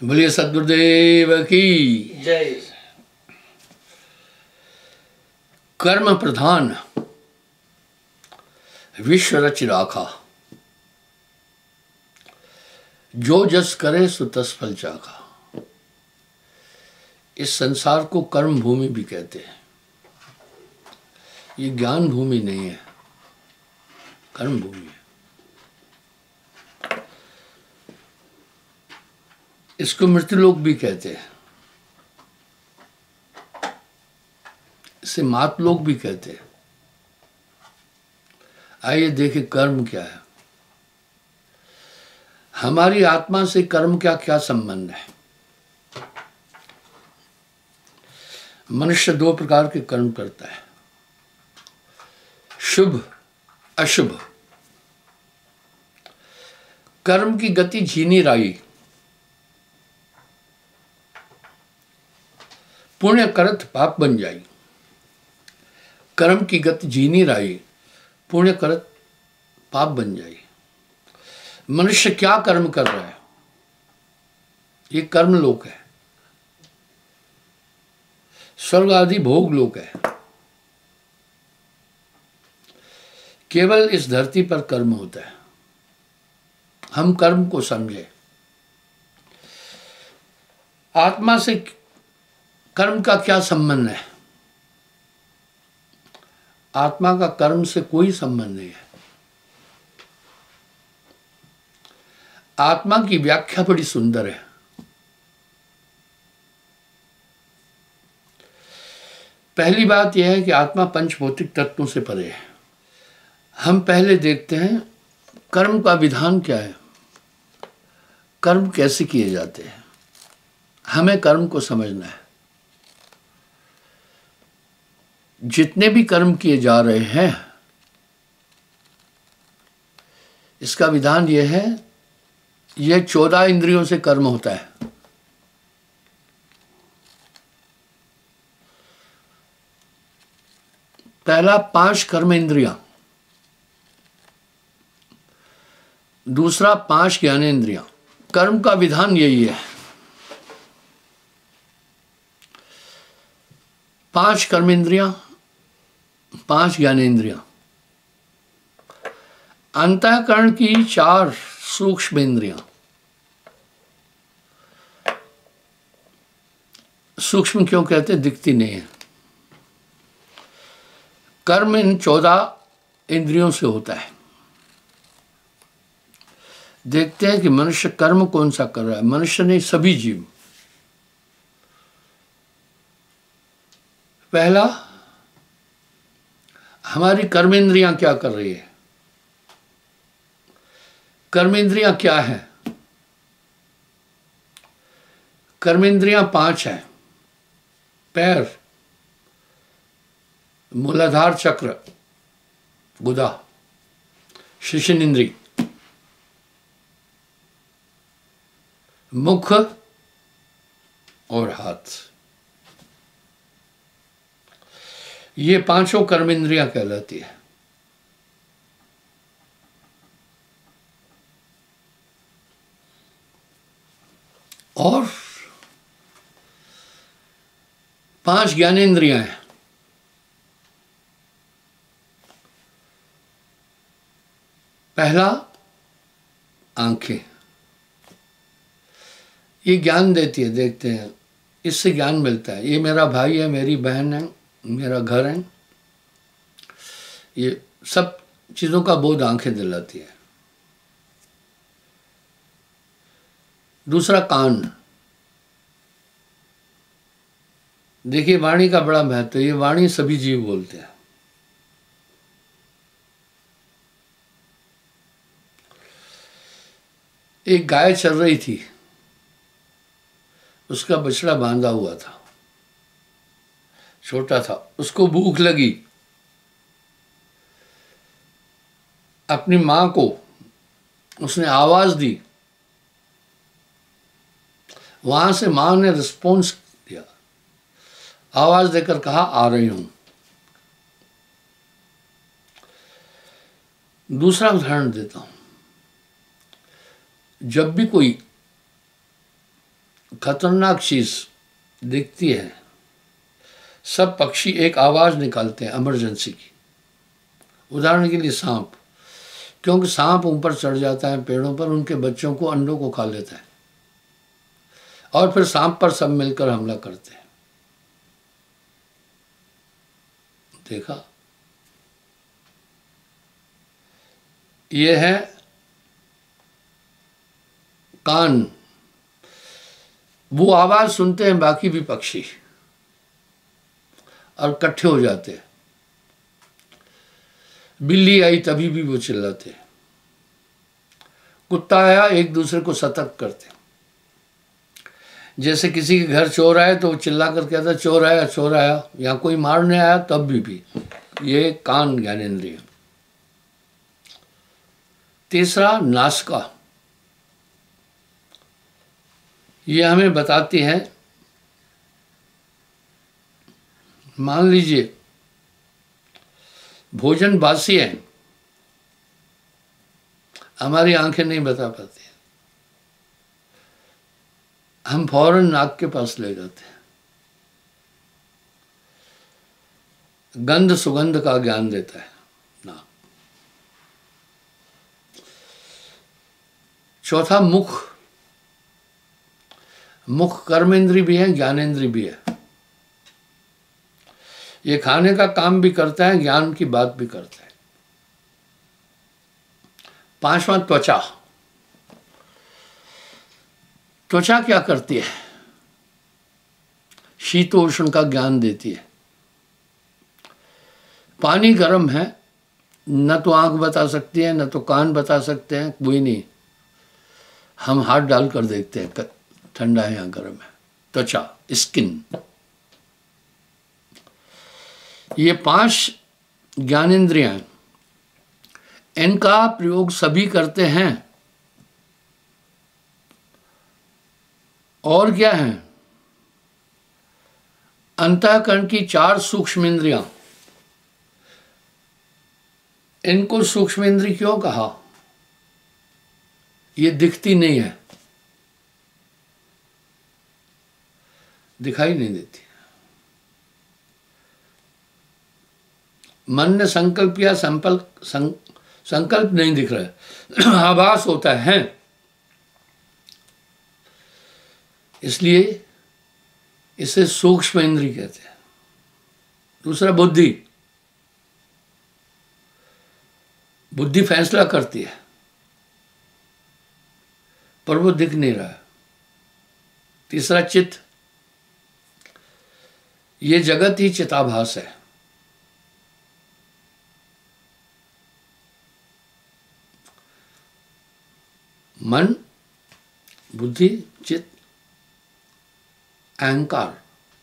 बोलिए सद्गुरुदेव की जय। कर्म प्रधान विश्व रच राखा, जो जस करे सो तस फल चाखा। इस संसार को कर्म भूमि भी कहते हैं। ये ज्ञान भूमि नहीं है, कर्म भूमि है। इसको मृत्युलोक भी कहते हैं, इसे मातलोक भी कहते हैं। आइए देखें कर्म क्या है, हमारी आत्मा से कर्म का क्या संबंध है। मनुष्य दो प्रकार के कर्म करता है, शुभ अशुभ। कर्म की गति झीनी राई, पुण्य करत पाप बन जाई। कर्म की गति झीनी राई, पुण्य करत पाप बन जाई। मनुष्य क्या कर्म कर रहा है, ये कर्म लोक है, स्वर्ग आदि भोग लोक है। केवल इस धरती पर कर्म होता है। हम कर्म को समझे। आत्मा से कर्म का क्या संबंध है? आत्मा का कर्म से कोई संबंध नहीं है। आत्मा की व्याख्या बड़ी सुंदर है। पहली बात यह है कि आत्मा पंचभौतिक तत्वों से परे है। हम पहले देखते हैं कर्म का विधान क्या है, कर्म कैसे किए जाते हैं। हमें कर्म को समझना है। जितने भी कर्म किए जा रहे हैं, इसका विधान यह है, यह 14 इंद्रियों से कर्म होता है। पहला 5 कर्म इंद्रियां, दूसरा 5 ज्ञानेंद्रियां। कर्म का विधान यही है, 5 कर्मेंद्रियां, 5 ज्ञानेंद्रियां। अंतःकरण की 4 सूक्ष्म इंद्रियां। सूक्ष्म क्यों कहते, दिखती नहीं है। कर्म इन 14 इंद्रियों से होता है। देखते हैं कि मनुष्य कर्म कौन सा कर रहा है। मनुष्य नहीं, सभी जीव। पहला, हमारी कर्मेंद्रियां क्या कर रही है। कर्मेंद्रियां क्या है? कर्मेंद्रियां 5 हैं। पैर, मूलाधार चक्र, गुदा, शिशन इंद्री, मुख और हाथ। ये 5 कर्मेंद्रियां कहलाती है। और 5 ज्ञानेंद्रियां हैं। पहला, आंखें, ये ज्ञान देती है। देखते हैं, इससे ज्ञान मिलता है। ये मेरा भाई है, मेरी बहन है, मेरा घर है, ये सब चीज़ों का बोध आंखें दिलाती है। दूसरा, कान। देखिए, वाणी का बड़ा महत्व है। ये वाणी सभी जीव बोलते हैं। एक गाय चल रही थी, उसका बछड़ा बांधा हुआ था, छोटा था। उसको भूख लगी, अपनी मां को उसने आवाज दी। वहां से मां ने रिस्पॉन्स दिया, आवाज देकर कहा, आ रही हूं। दूसरा उदाहरण देता हूं। जब भी कोई खतरनाक चीज दिखती है, सब पक्षी एक आवाज निकालते हैं इमरजेंसी की। उदाहरण के लिए सांप, क्योंकि सांप ऊपर चढ़ जाता है पेड़ों पर, उनके बच्चों को, अंडों को खा लेता है और फिर सांप पर सब मिलकर हमला करते हैं। देखा, ये है कान, वो आवाज सुनते हैं बाकी भी पक्षी और इकट्ठे हो जाते हैं। बिल्ली आई तभी भी वो चिल्लाते हैं, कुत्ता आया एक दूसरे को सतर्क करते हैं। जैसे किसी के घर चोर आए तो वो चिल्ला कर कहता चोर आया चोर आया, या कोई मारने आया तब भी। ये कान ज्ञानेंद्रिय। तीसरा नासिका, ये हमें बताती है, मान लीजिए भोजन बासी है, हमारी आंखें नहीं बता पाती, हम फौरन नाक के पास ले जाते हैं। गंध सुगंध का ज्ञान देता है नाक। चौथा मुख, मुख कर्मेंद्री भी है ज्ञानेंद्री भी है। ये खाने का काम भी करता है, ज्ञान की बात भी करता है। पांचवा त्वचा, त्वचा क्या करती है? शीतोष्ण का ज्ञान देती है। पानी गर्म है, न तो आंख बता सकती है न तो कान बता सकते हैं, कोई नहीं, हम हाथ डालकर देखते हैं ठंडा है या गर्म है। त्वचा, स्किन। ये 5 ज्ञानेंद्रियां, इनका प्रयोग सभी करते हैं। और क्या है? अंतःकरण की 4 सूक्ष्म इंद्रियां। इनको सूक्ष्म इंद्रिय क्यों कहा? ये दिखती नहीं है, दिखाई नहीं देती। मन ने संकल्प किया, संकल्प नहीं दिख रहा है, आभास होता है। इसलिए इसे सूक्ष्म इंद्रिय कहते हैं। दूसरा बुद्धि, बुद्धि फैसला करती है पर वो दिख नहीं रहा है। तीसरा चित्त, ये जगत ही चिताभास है। मन, बुद्धि, चित्त, अहंकार।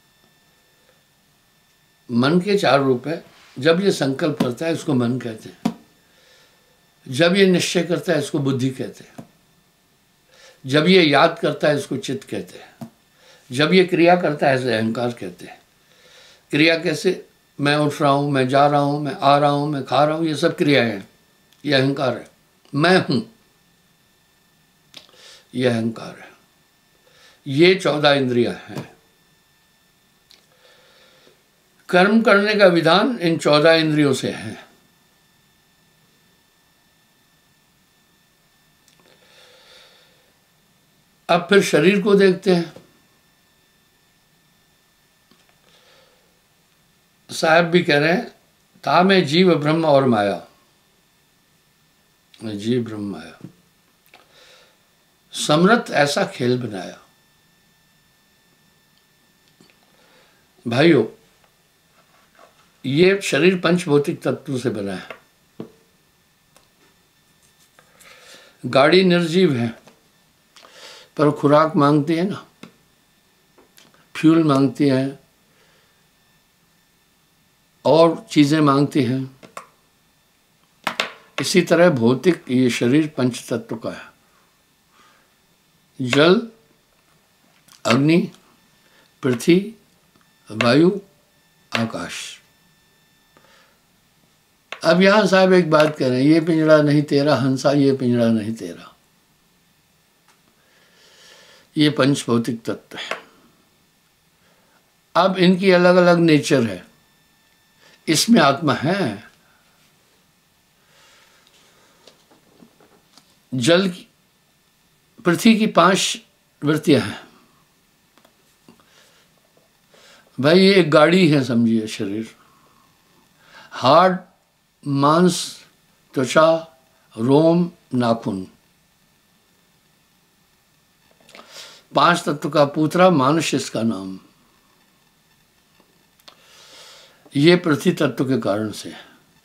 मन के 4 रूप है। जब ये संकल्प करता है इसको मन कहते हैं, जब ये निश्चय करता है इसको बुद्धि कहते हैं, जब ये याद करता है इसको चित्त कहते हैं, जब ये क्रिया करता है इसे अहंकार कहते हैं। क्रिया कैसे? मैं उठ रहा हूँ, मैं जा रहा हूँ, मैं आ रहा हूँ, मैं खा रहा हूँ, ये सब क्रियाएं हैं, ये अहंकार है। मैं हूँ, ये अहंकार है। ये 14 इंद्रियां हैं। कर्म करने का विधान इन 14 इंद्रियों से है। अब फिर शरीर को देखते हैं। साहब भी कह रहे हैं, था मैं जीव ब्रह्म और माया, मैं जीव ब्रह्म माया, समर्थ ऐसा खेल बनाया। भाइयों, ये शरीर पंचभौतिक तत्व से बना है। गाड़ी निर्जीव है पर खुराक मांगती है ना, फ्यूल मांगती है और चीजें मांगती हैं। इसी तरह भौतिक ये शरीर पंच तत्व का है। जल, अग्नि, पृथ्वी, वायु, आकाश। अब यहां साहब एक बात कह रहे हैं, ये पिंजड़ा नहीं तेरा हंसा, ये पिंजड़ा नहीं तेरा। ये पंच भौतिक तत्व है। अब इनकी अलग अलग नेचर है। इसमें आत्मा है। जल की, पृथ्वी की 5 वृत्तियां हैं भाई। ये एक गाड़ी है समझिए, शरीर, हार्ड, मांस, त्वचा, रोम, नाखून, 5 तत्व का पूतरा मानुष इसका नाम। ये पृथ्वी तत्व के कारण से।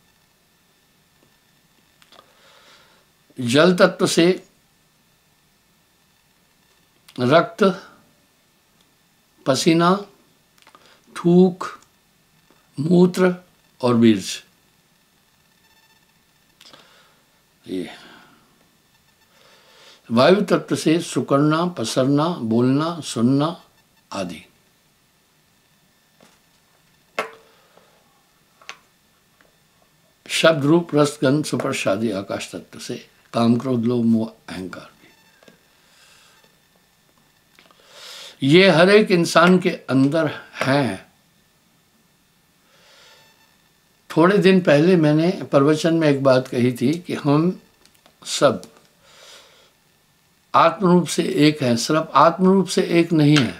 जल तत्व से रक्त, पसीना, थूक, मूत्र और बीज। ये वायु तत्व से सुकड़ना, पसरना, बोलना, सुनना आदि। शब्द, रूप, रस, गंध, स्पर्श आदि आकाश तत्व से काम, क्रोध, लोभ, मोह, अहंकार भी। ये हर एक इंसान के अंदर हैं। थोड़े दिन पहले मैंने प्रवचन में एक बात कही थी कि हम सब आत्मरूप से एक हैं। सिर्फ आत्मरूप से एक नहीं है,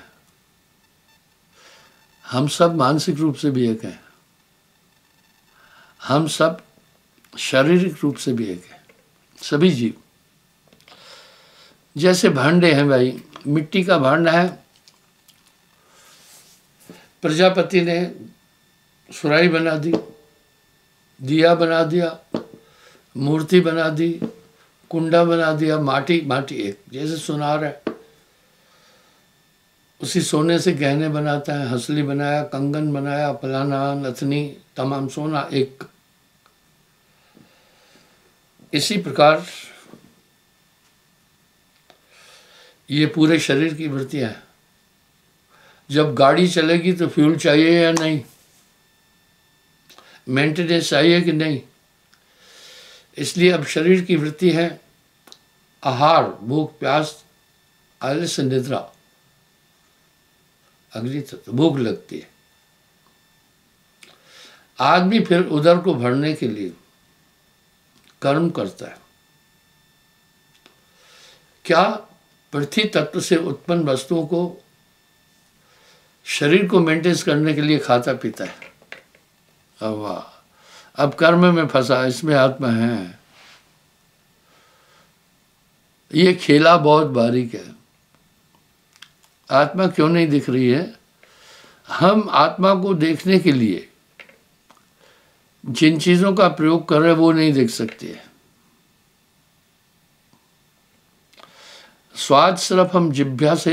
हम सब मानसिक रूप से भी एक हैं, हम सब शारीरिक रूप से भी एक हैं, सभी जीव। जैसे भांडे हैं भाई, मिट्टी का भांडा है, प्रजापति ने सुराही बना दी, दिया बना दिया, मूर्ति बना दी, कुंडा बना दिया, माटी माटी एक। जैसे सुनार है, उसी सोने से गहने बनाता है, हंसली बनाया, कंगन बनाया, फलाना, नथनी, तमाम सोना एक। इसी प्रकार ये पूरे शरीर की वृत्तियां हैं। जब गाड़ी चलेगी तो फ्यूल चाहिए या नहीं, मेंटेनेंस चाहिए कि नहीं। इसलिए अब शरीर की वृत्ति है आहार, भूख, प्यास, आलस्य, निद्रा, अग्नि तत्व, भूख लगती है। आदमी फिर उदर को भरने के लिए कर्म करता है। क्या? पृथ्वी तत्व से उत्पन्न वस्तुओं को शरीर को मेंटेन करने के लिए खाता पीता है। अब वाह, अब कर्म में फंसा, इसमें आत्मा है। ये खेला बहुत बारीक है। आत्मा क्यों नहीं दिख रही है? हम आत्मा को देखने के लिए जिन चीजों का प्रयोग कर रहे हैं वो नहीं देख सकते। स्वाद सिर्फ हम जिह्वा से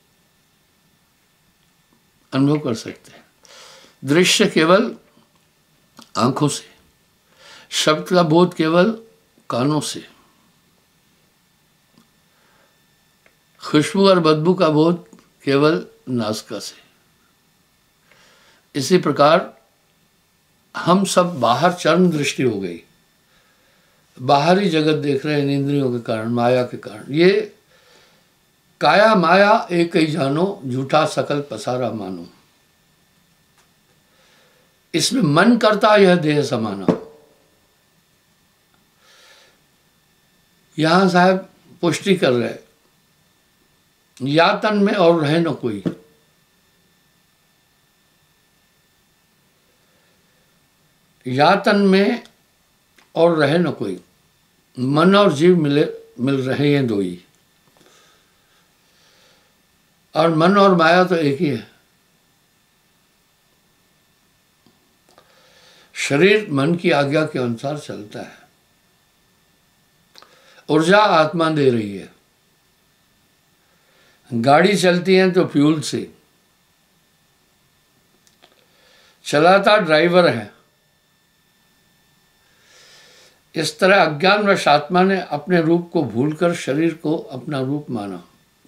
अनुभव कर सकते हैं, दृश्य केवल आंखों से, शब्द का बोध केवल कानों से, खुशबू और बदबू का बोध केवल नासिका से। इसी प्रकार हम सब बाहर चर्म दृष्टि हो गई, बाहरी जगत देख रहे हैं इंद्रियों के कारण, माया के कारण। ये काया माया एक ही जानो, झूठा सकल पसारा मानो। इसमें मन करता यह देह समाना। यहां साहब पुष्टि कर रहे, या तन में और रहे न कोई। या तन में और रहे न कोई, मन और जीव मिल रहे हैं दो ही। और मन और माया तो एक ही है। शरीर मन की आज्ञा के अनुसार चलता है। ऊर्जा आत्मा दे रही है। गाड़ी चलती है तो फ्यूल से, चलाता ड्राइवर है। इस तरह अज्ञानवश आत्मा ने अपने रूप को भूलकर शरीर को अपना रूप माना।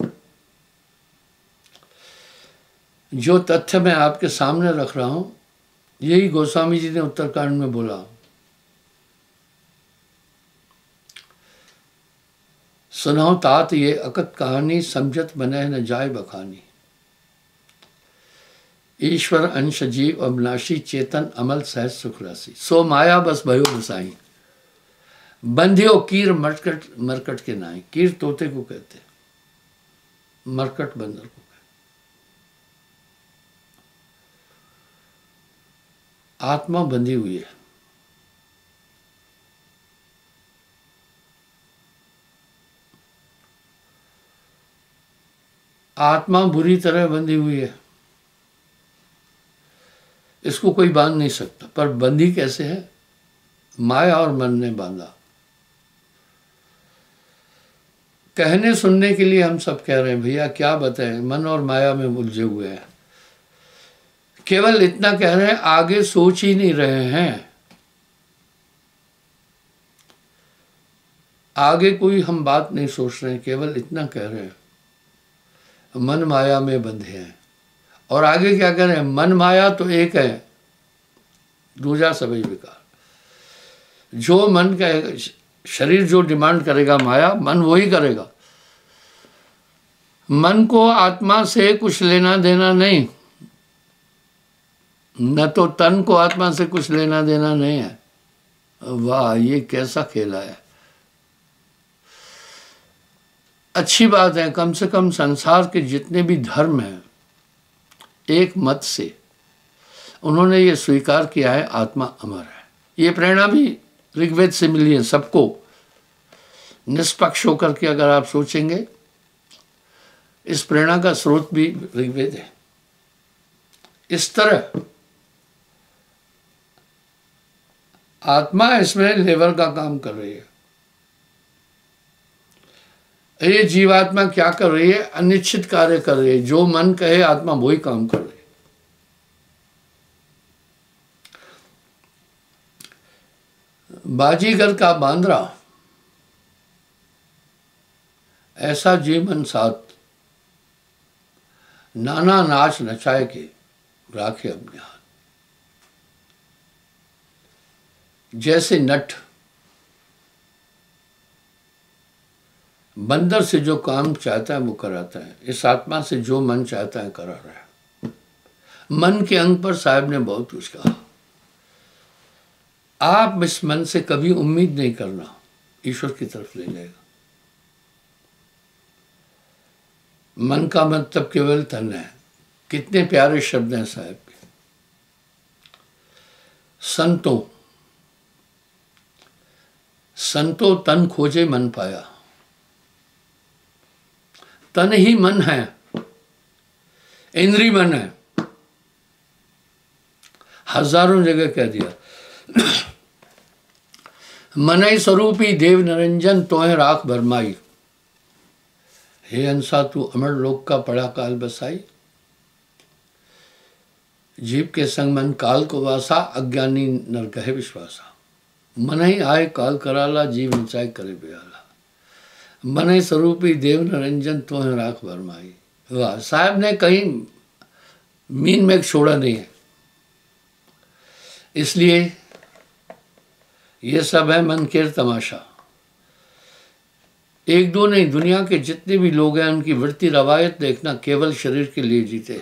जो तथ्य मैं आपके सामने रख रहा हूं, यही गोस्वामी जी ने उत्तरकांड में बोला। सुनाओ तात ये अकत कहानी, समझत बने न जाय बखानी। ईश्वर अंश जीव अविनाशी, चेतन अमल सहज सुख राशि। सो माया बस भयो गुसाई, बंधियो कीर मरकट मरकट के नाई। कीर तोते को कहते, मरकट बंदर को कहते। आत्मा बंधी हुई है। आत्मा बुरी तरह बंधी हुई है, इसको कोई बांध नहीं सकता। पर बंधी कैसे है? माया और मन ने बांधा। कहने सुनने के लिए हम सब कह रहे हैं, भैया क्या बताएं, मन और माया में उलझे हुए हैं। केवल इतना कह रहे हैं, आगे सोच ही नहीं रहे हैं। आगे कोई हम बात नहीं सोच रहे हैं, केवल इतना कह रहे हैं, मन माया में बंधे हैं। और आगे क्या कह रहे हैं? मन माया तो एक है, दूजा सभी विकार। जो मन का शरीर जो डिमांड करेगा माया, मन वही करेगा। मन को आत्मा से कुछ लेना देना नहीं, न तो तन को आत्मा से कुछ लेना देना नहीं है। वाह, ये कैसा खेला है। अच्छी बात है, कम से कम संसार के जितने भी धर्म हैं, एक मत से उन्होंने ये स्वीकार किया है, आत्मा अमर है। ये प्रेरणा भी ऋग्वेद से मिली है सबको। निष्पक्ष होकर के अगर आप सोचेंगे, इस प्रेरणा का स्रोत भी ऋग्वेद है। इस तरह आत्मा इसमें लेबर का काम कर रही है। ये जीवात्मा क्या कर रही है? अनिश्चित कार्य कर रही है। जो मन कहे आत्मा वही काम कर रही है। बाजीगर का बांद्रा ऐसा जीवन साथ, नाना नाच नचाए के राखे अपने हाथ। जैसे नट बंदर से जो काम चाहता है वो कराता है, इस आत्मा से जो मन चाहता है करा रहा है। मन के अंग पर साहब ने बहुत कुछ कहा। आप इस मन से कभी उम्मीद नहीं करना ईश्वर की तरफ ले जाएगा। मन का मतलब केवल तन है। कितने प्यारे शब्द हैं साहब के। संतो तन खोजे मन पाया। तन ही मन है, इंद्री मन है। हजारों जगह कह दिया। मनई स्वरूपी देव निरंजन, तोहे राख भरमाई। हे अंसा तू अमर लोक का पड़ा काल बसाई। जीव के संग मन काल को वासा, अज्ञानी नर कहे विश्वासा। मन ही आए काल कराला, जीव ऊंचाई करे बेहाला। मन स्वरूपी देव निरंजन, तो है राख भरमाई। वाह, साहब ने कहीं मीन में छोड़ा नहीं है। इसलिए ये सब है मन के तमाशा। एक दो नहीं, दुनिया के जितने भी लोग हैं उनकी वृत्ति रवायत देखना, केवल शरीर के लिए जीते।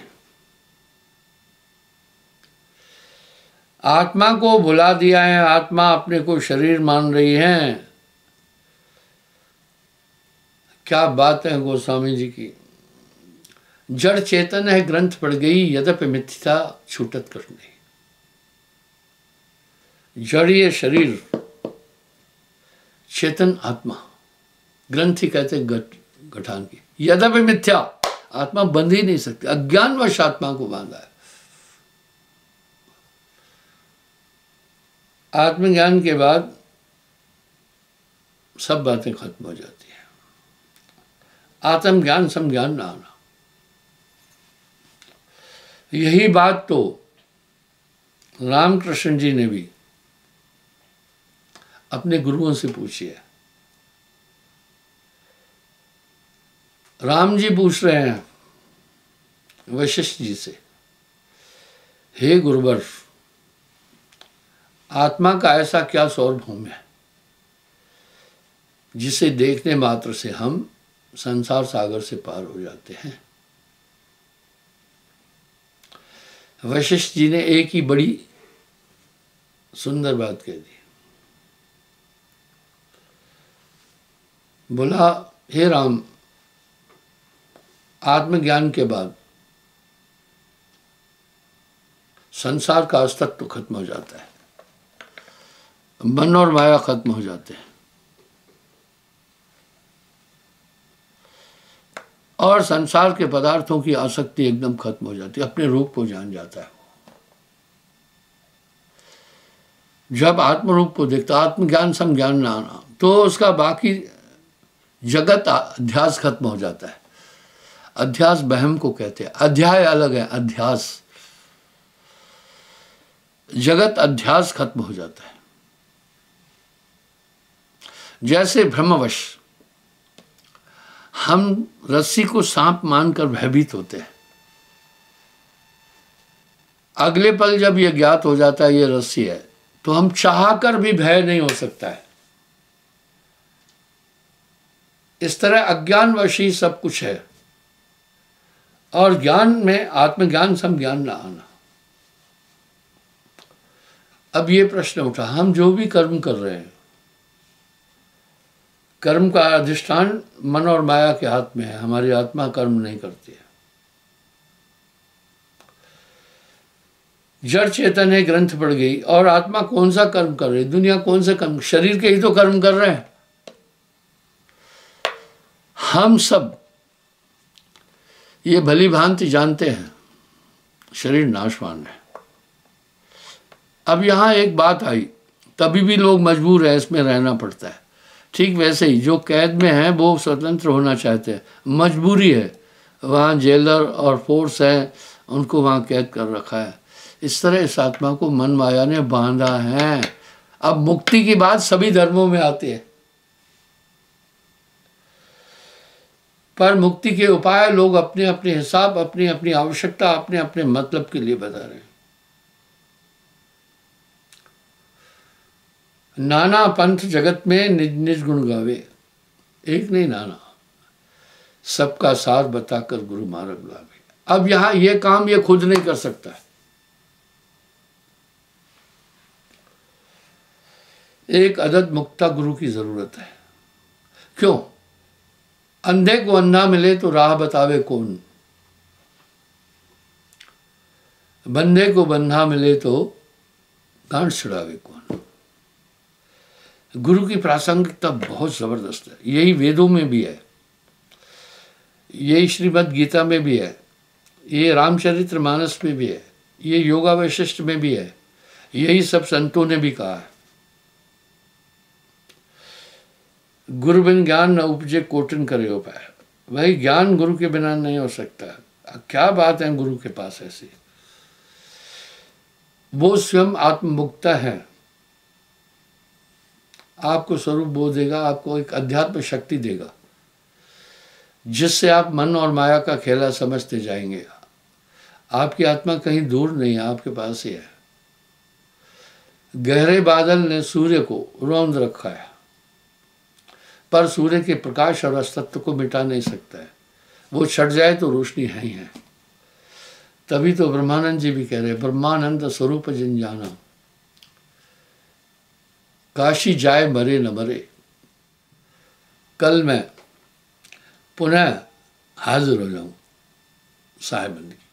आत्मा को भुला दिया है। आत्मा अपने को शरीर मान रही है। क्या बात है गोस्वामी जी की। जड़ चेतन है ग्रंथ पड़ गई, यद्यपि मिथ्या छूटत कर नहीं। जड़ ये शरीर, चेतन आत्मा, ग्रंथि कहते गठान की। यद्यपि मिथ्या, आत्मा बंध ही नहीं सकती। अज्ञानवश आत्मा को बांधा है। आत्मज्ञान के बाद सब बातें खत्म हो जाती हैं। आत्मज्ञान समज्ञान ना आना। यही बात तो रामकृष्ण जी ने भी अपने गुरुओं से पूछी है। राम जी पूछ रहे हैं वशिष्ठ जी से, हे गुरुवर, आत्मा का ऐसा क्या सार्वभौम है जिसे देखने मात्र से हम संसार सागर से पार हो जाते हैं। वशिष्ठ जी ने एक ही बड़ी सुंदर बात कह दी। बोला, हे राम, आत्मज्ञान के बाद संसार का अस्तित्व खत्म हो जाता है, मन और माया खत्म हो जाते हैं और संसार के पदार्थों की आसक्ति एकदम खत्म हो जाती है, अपने रूप को जान जाता है। जब आत्मरूप को देखता, आत्मज्ञान समज्ञान न आना, तो उसका बाकी जगत अध्यास खत्म हो जाता है। अध्यास बहम को कहते हैं, अध्याय अलग है, अध्यास। जगत अध्यास खत्म हो जाता है। जैसे भ्रमवश हम रस्सी को सांप मानकर भयभीत होते हैं, अगले पल जब यह ज्ञात हो जाता है ये रस्सी है, तो हम चाहकर भी भय नहीं हो सकता है। इस तरह अज्ञानवश ही सब कुछ है और ज्ञान में आत्मज्ञान समज्ञान न आना। अब ये प्रश्न उठा, हम जो भी कर्म कर रहे हैं, कर्म का अधिष्ठान मन और माया के हाथ में है, हमारी आत्मा कर्म नहीं करती है। जड़ चेतन है, ग्रंथ पड़ गई और आत्मा कौन सा कर्म कर रही, दुनिया कौन सा कर्म, शरीर के ही तो कर्म कर रहे हैं। हम सब ये भली भांति जानते हैं शरीर नाशवान है। अब यहां एक बात आई, तभी भी लोग मजबूर है, इसमें रहना पड़ता है। ठीक वैसे ही जो कैद में है वो स्वतंत्र होना चाहते हैं, मजबूरी है, वहाँ जेलर और फोर्स है, उनको वहाँ कैद कर रखा है। इस तरह इस आत्मा को मन माया ने बांधा है। अब मुक्ति की बात सभी धर्मों में आती है, पर मुक्ति के उपाय लोग अपने अपने हिसाब, अपनी अपनी आवश्यकता, अपने अपने मतलब के लिए बता रहे हैं। नाना पंथ जगत में निज निज गुण गावे, एक नहीं नाना, सबका साथ बताकर गुरु मार्ग लावे। अब यहां ये काम ये खुद नहीं कर सकता है, एक अदद मुक्ता गुरु की जरूरत है। क्यों? अंधे को अंधा मिले तो राह बतावे कौन, बंधे को बंधा मिले तो गांठ छुड़ावे कौन। गुरु की प्रासंगिकता बहुत जबरदस्त है। यही वेदों में भी है, यही श्रीमद् गीता में भी है, ये रामचरितमानस में भी है, ये योगा वैशिष्ट में भी है, यही सब संतों ने भी कहा है। गुरु बिन ज्ञान न उपजे कोटिन करे उपाय। वही ज्ञान गुरु के बिना नहीं हो सकता। क्या बात है गुरु के पास ऐसी, वो स्वयं आत्ममुक्ता है, आपको स्वरूप बोध देगा, आपको एक अध्यात्म शक्ति देगा जिससे आप मन और माया का खेला समझते जाएंगे। आपकी आत्मा कहीं दूर नहीं है, आपके पास ही है। गहरे बादल ने सूर्य को रौंद रखा है, पर सूर्य के प्रकाश और अस्तित्व को मिटा नहीं सकता है। वो छट जाए तो रोशनी है ही है। तभी तो ब्रह्मानंद जी भी कह रहे, ब्रह्मानंद स्वरूप जिन जाना, काशी जाए मरे न मरे, कल मैं पुनः हाजिर हो जाऊं साहिब बन के।